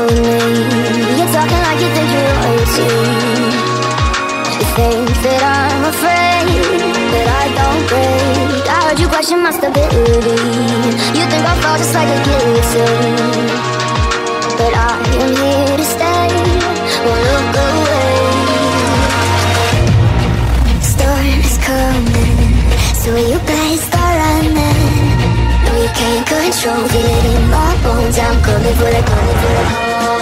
own name. You're talking like you think you're royalty. You think that I'm afraid that I don't break. I heard you question my stability. You think I'll fall just like a guillotine, but I am here to stay. Won't look away. Storm is coming, so you guys start running. No, you can't control, feel it in my bones. I'm coming for it, coming for it.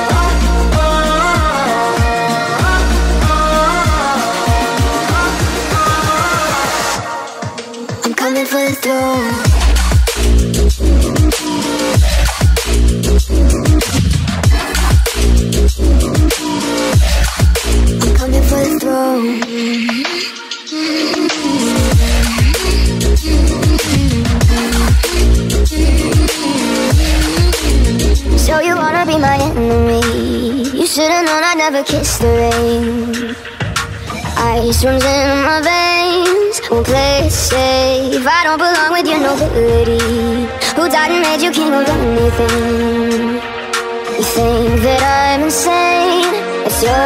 I'm coming for the throne. I'm coming for the throne. So you wanna be my enemy? You should've known I'd never kiss the rain. Ice runs in my veins, won't play it safe. I don't belong with your nobility. Who died and made you king of anything? You think that I'm insane? It's your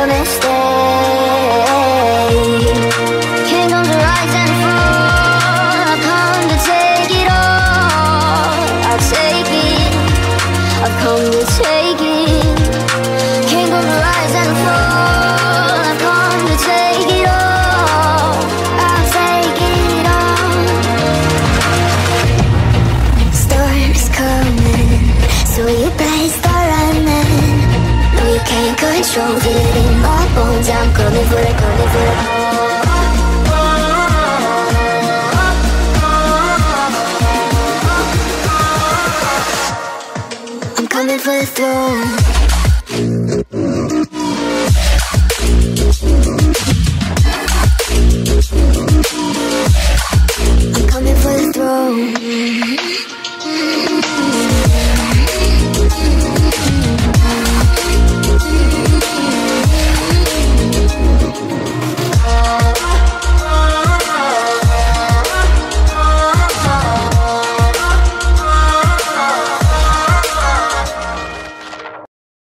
mistake. Kingdoms rise and fall, I've come to take it all. I'll take it, I've come to take it. Kingdoms rise and fall, I've come to take it all. I'll take it all. Storm is coming, so you guys start running. No, you can't control, feel it in my bones. I'm coming for it, coming for it. I'm coming for the throne.